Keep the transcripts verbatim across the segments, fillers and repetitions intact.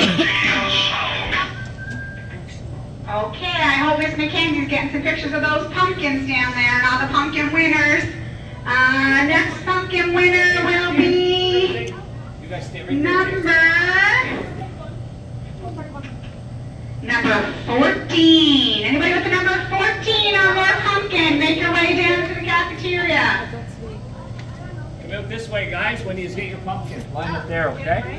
Okay, I hope Miss Mackenzie's getting some pictures of those pumpkins down there and all the pumpkin winners. Uh, next pumpkin winner will be number number fourteen. Anybody with the number fourteen on their pumpkin? Make your way down to the cafeteria. Come out this way, guys. When you get your pumpkin, line up there, okay?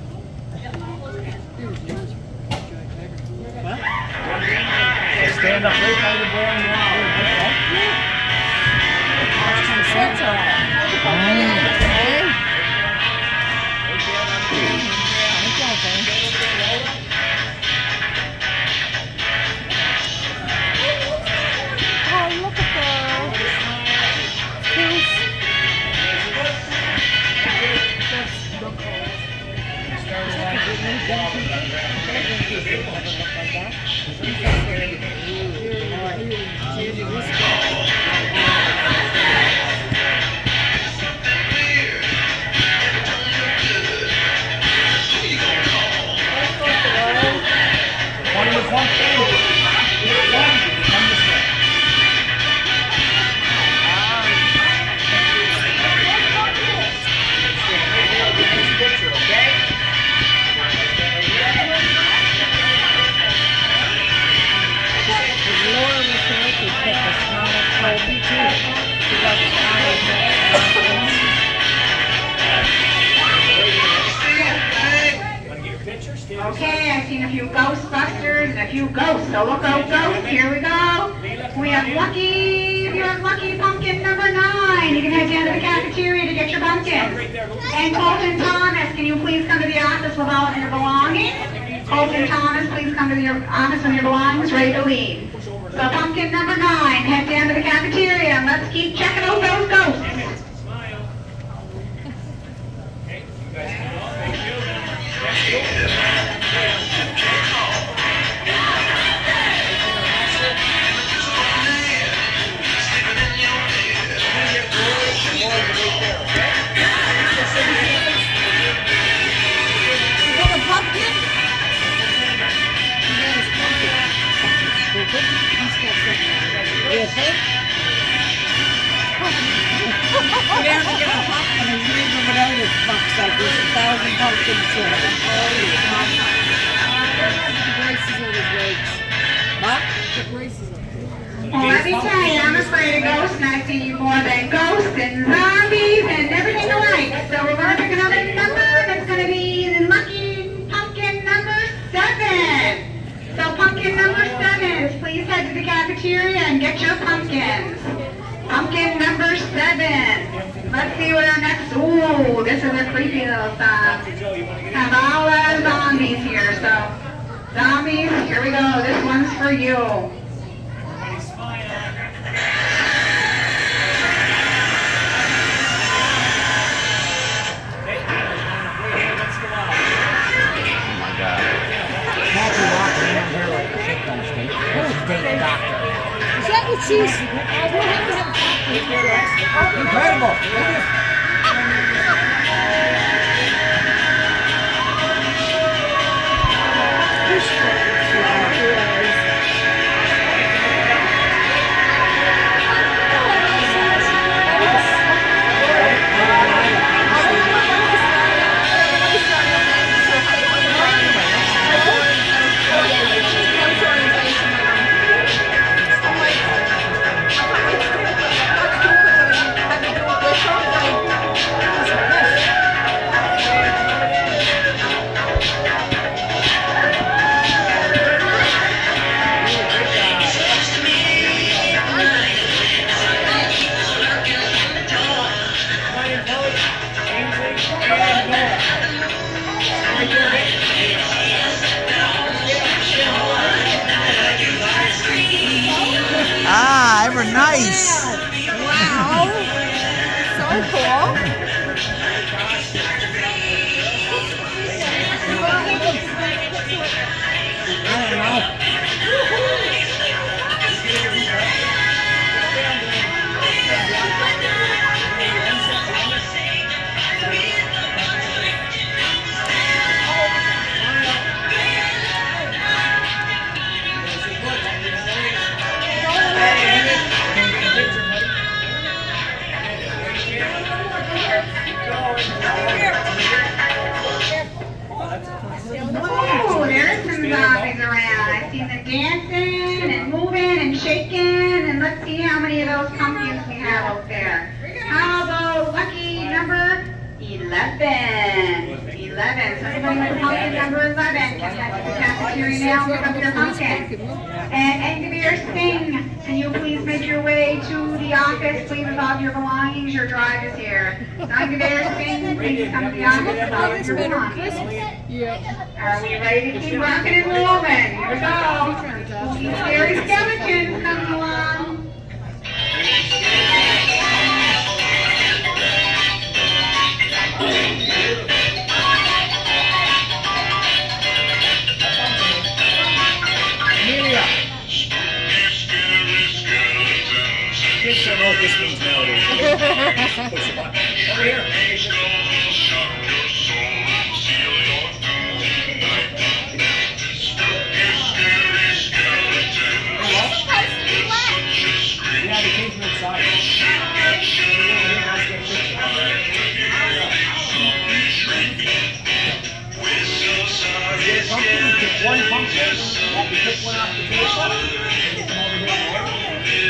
Stand up right by the brown wall. That's all right. Oh, look at Okay, I've seen a few Ghostbusters and a few ghosts, so look out ghosts, here we go. We have Lucky, if you have Lucky Pumpkin number nine, you can head down to the cafeteria to get your pumpkins. And Colton Thomas, can you please come to the office with all of your belongings? Colton Thomas, please come to the office with your belongings, ready to leave. So pumpkin number nine, head down to the cafeteria and let's keep checking out those ghosts. Okay, you guys can go. Thank you. You have to get a pumpkin and leave them without his box like this, a thousand pumpkins in it. The braces on his legs. What? The braces on his legs. Well, let me tell you, I'm afraid of ghosts, and I've seen more than ghosts and zombies and everything alike. So we're going to pick another number that's going to be the lucky pumpkin number seven. So pumpkin number seven, please head to the cafeteria and get your pumpkins. Pumpkin number seven. Let's see what our next, ooh, this is a creepy little song. Have all uh, zombies here, so zombies, here we go, this one's for you. Is that what she's... Incredible! Thank you. eleven. So anybody with pumpkin number eleven can head to the cafeteria now and pick up your pumpkin. And Engineer Singh, can you please make your way to the office, please, with all of your belongings? Your drive is here. So Engineer Singh, please come to the office with all of your belongings. Are we ready to keep rocking and rolling? Here we go. These scary skeletons coming along. Kids don't know what this means nowadays. Push the button. Over here. Yeah, they came from inside. You pick one pumpkin, you pick one off the table, and you come over here and order.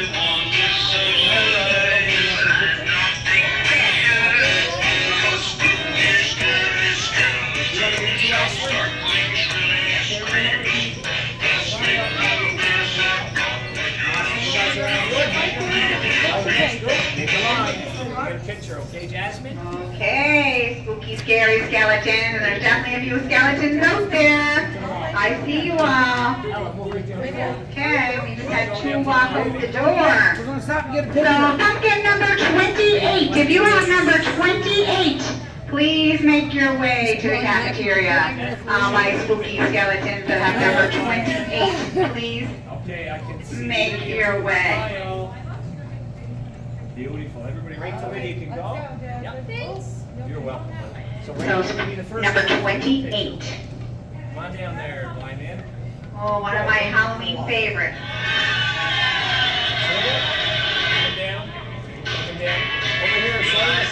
Picture, okay, Jasmine? Okay, spooky, scary skeletons, and there's definitely a few skeletons out there. I see you all. Okay, we just had two walk out the door. We're going to stop and get a picture. So, pumpkin number twenty-eight. If you have number twenty-eight, please make your way to the cafeteria. All my spooky skeletons that have number twenty-eight, please Okay, I can see make your way. Beautiful. Everybody right to where you can go? Yep. Thanks. You're welcome. So, So, Randy's going to be the first number one. twenty-eight. Come on down there, blind man. Oh, one of my Halloween favorites. Shoulder. Come down. Come down. Over here, shoulder.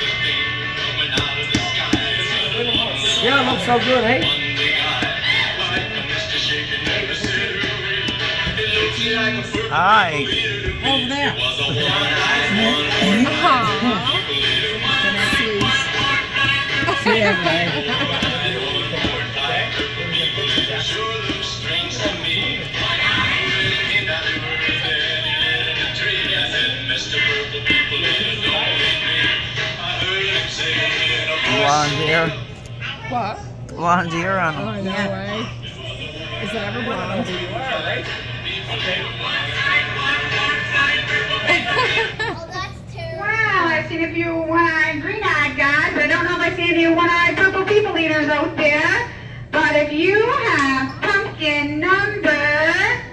A little more. Yeah, it looks so good, hey? Hi. Over there. See everybody. Blonde hair. What? Blonde hair on Oh, them. no way. Is it ever blonde? You are, right? Okay. Oh, that's two. Wow, I've seen a few one-eyed, green-eyed guys, but I don't know if I've seen any one-eyed purple people eaters out there. But if you have pumpkin number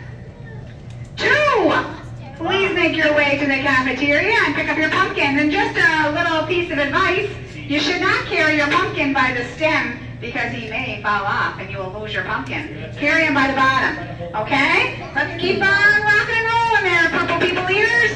two, please make your way to the cafeteria and pick up your pumpkins. And just a little piece of advice, you should not carry your pumpkin by the stem because he may fall off and you will lose your pumpkin. Carry him by the bottom, okay? Let's keep on rocking and rolling there, purple people eaters.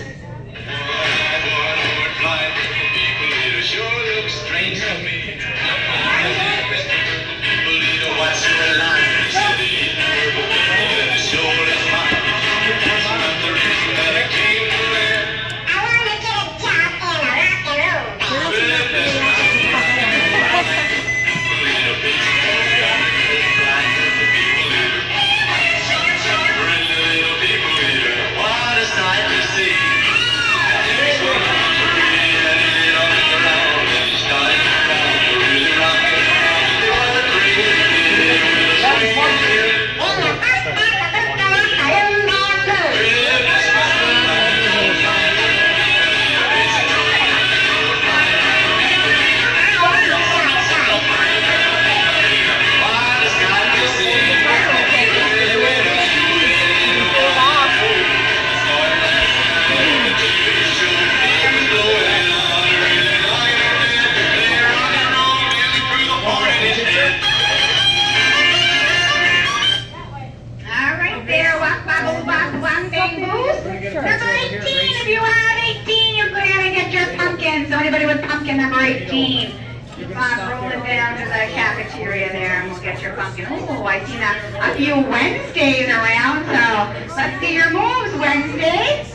Number eighteen. Keep on rolling down to the cafeteria there and we'll get your pumpkin. Oh, I see a, a few Wednesdays around, so let's see your moves, Wednesdays.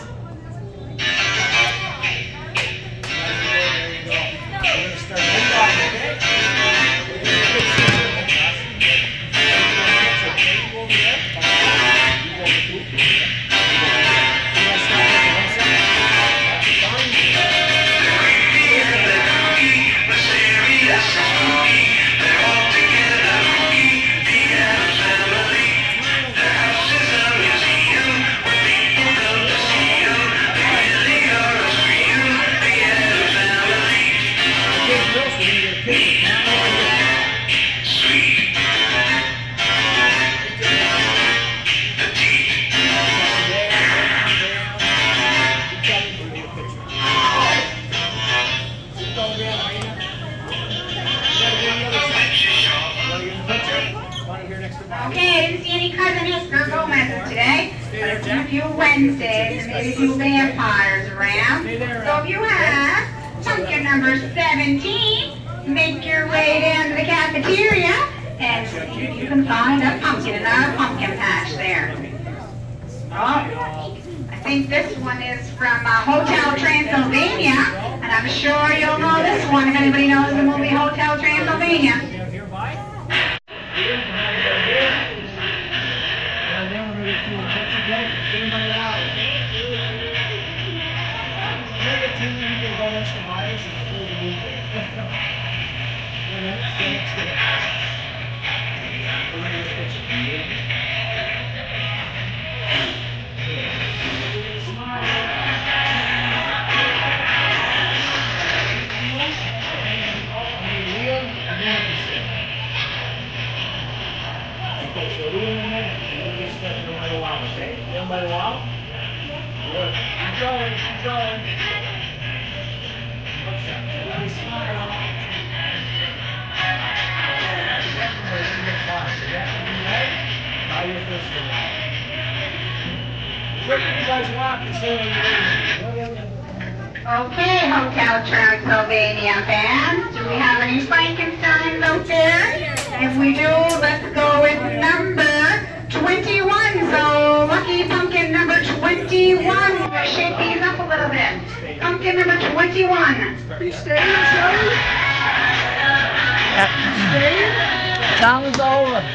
We're going to start Okay, I didn't see any cousin Esther Gomez today, but I've seen a few Wednesdays and maybe a few vampires around. So if you have pumpkin number seventeen, make your way down to the cafeteria and see if you can find a pumpkin in our pumpkin patch there. Oh, I think this one is from uh, Hotel Transylvania, and I'm sure you'll know this one if anybody knows the movie Hotel Transylvania. By the wall? Good. Keep going, keep going. What's that? Really smile. Now you're first one. What do you guys want to say when you're Okay, Hotel Transylvania fans, do we have any Frankensteins out there? If we do, let's go with number twenty-one. So, lucky pumpkin number twenty-one. We'll shake these up a little bit. Pumpkin number twenty-one. You staying, Charlie? Staying? Time is over.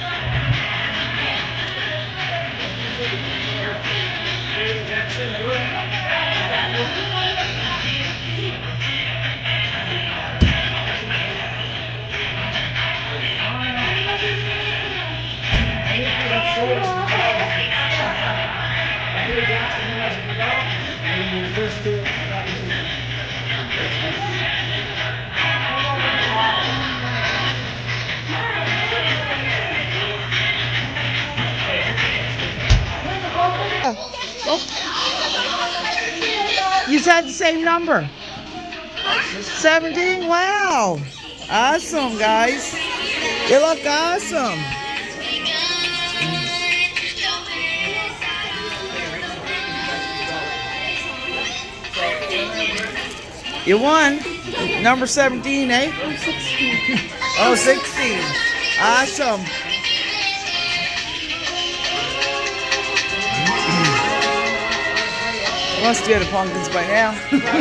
You said the same number. seventeen? Wow. Awesome, guys. You look awesome. You won. Number seventeen, eh? I'm sixteen. Oh, sixteen. Awesome. Must be at the pumpkins by now.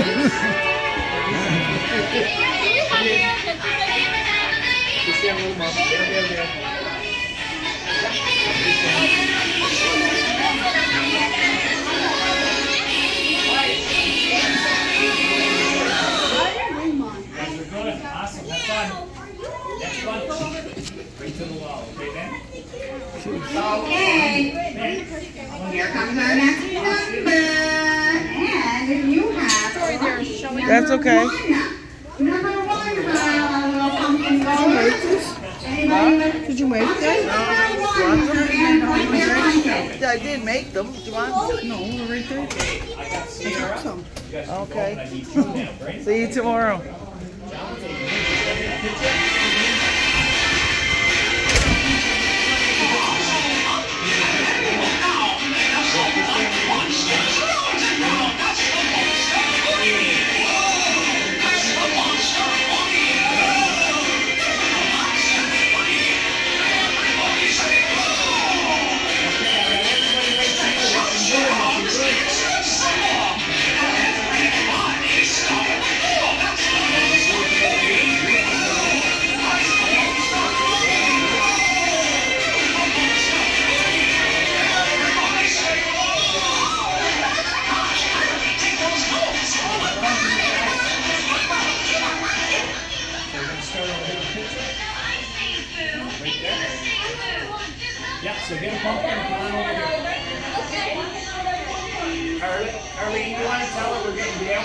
Awesome, have fun. Next one. Right to the wall, okay, Ben? Okay. Here comes our next number. And if you have Sorry, there, showing. That's okay. one, number one for our little pumpkin goers. Anybody with Did you make that? Yeah, I did make them. Do you want? No, we're right there. I got Sierra. Some. You got some gold, Okay. I need two now, right? See you tomorrow. Yeah, so get a pumpkin and come on over here. Arlene, Arlene, you want to tell her we're getting down?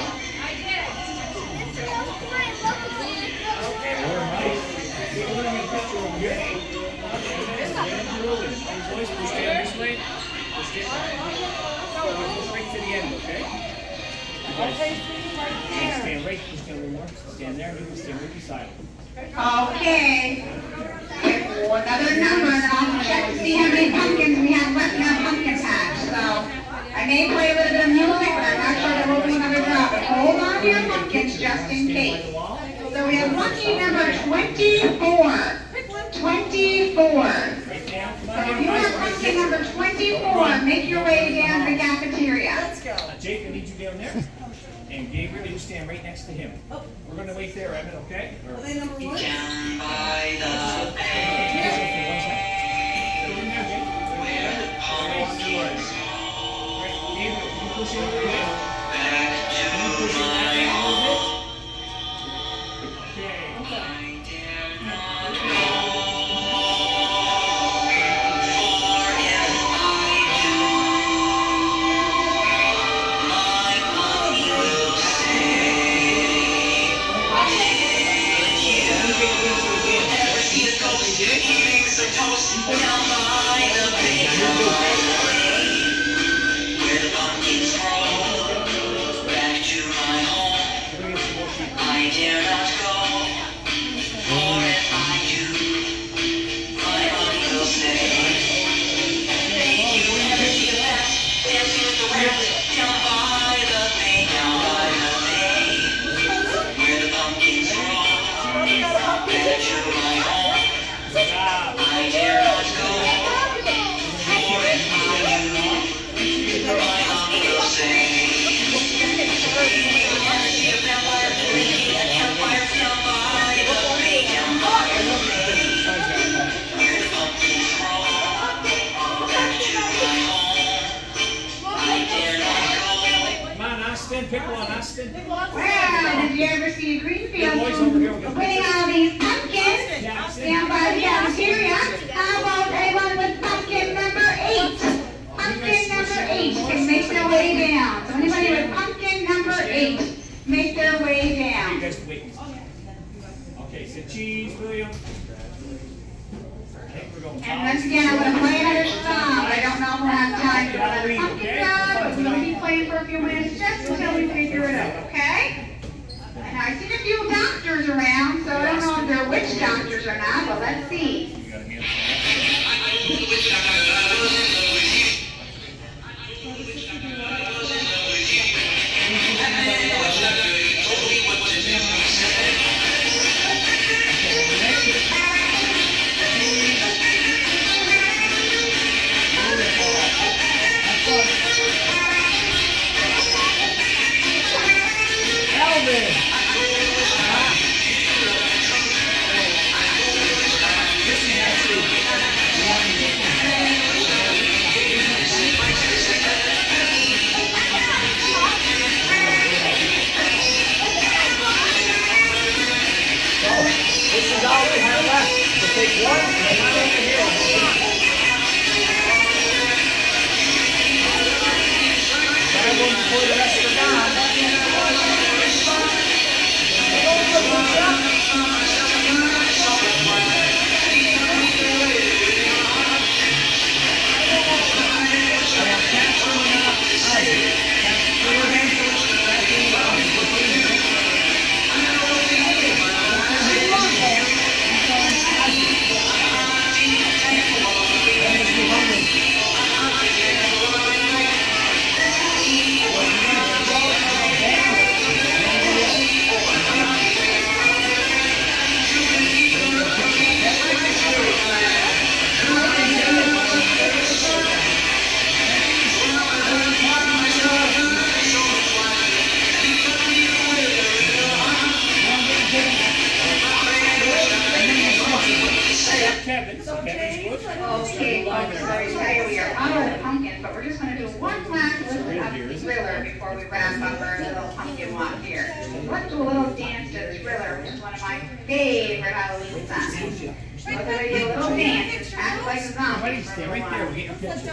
Okay, we're nice. We're going to get a picture over here. Boys, we'll stand this way. We'll stand right to the end, okay? You guys stand right, you stand a little more. Stand there, you can stand right beside him. Okay. Another number that I'll check to see may play a little bit of music, but I'm not sure there will be another drop. But hold on to your pumpkins just in case. So we have lucky number twenty-four. twenty-four. So if you have pumpkin number twenty-four, make your way down to the cafeteria. Uh, Jake, I need you down there. And Gabriel, you stand right next to him. We're going to wait there, Evan, okay? Or, Are they number one? Down by the bay, where the pumpkins grow, back to my home. I dare not go, for if I do, my mommy will say, never see a ghost eating some toast down by the bay, where the pumpkins grow, back to my home. I dare not go, for if I do, my mommy will say, thank you, never see a bat dancing with the rats down by the bay, down by the bay, where the pumpkins grow, back to my home. I dare not go, for if I do, my mommy will say, never see a vampire drinking at campfires down by the bay, down by the bay, where the pumpkins grow, back to my home. I dare not go. come on, Austin. Pick one, Austin. Well, did you ever see Greenfield Boys over here. We'll putting get all these pumpkins Jackson. down by the cafeteria? How about anyone with pumpkin number eight? Pumpkin number eight can make their way down. So anybody with pumpkin number eight, make their way You down. guys wait. Okay, so cheese, William. I think we're going And once again, I'm going to play another song. I don't know if we'll have time for another pumpkin song, but we'll keep playing for a few minutes just until we figure it out, okay? And I've seen a few doctors around, so I don't know if they're witch doctors or not, but let's see. You got a hand. This is all we have left. So take one and come over here. Grab one before the rest are gone. Kevin. Kevin's good. Okay, folks, sorry to tell you we are out of the pumpkin, but we're just going to do one last little thriller before we wrap up our little pumpkin walk here. Let's do a little dance to the Thriller, which is one of my favorite Halloween songs. So we're going to do a little dance. It's kind of like a zombie. Ready? Stay right there. We'll get your picture.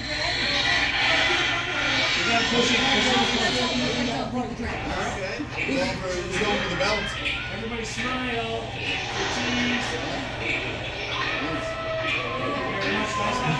You gotta push it. Push it. Okay. He's going for, he's going for the belt. Everybody smile. Cheese. Thank you very much. Nice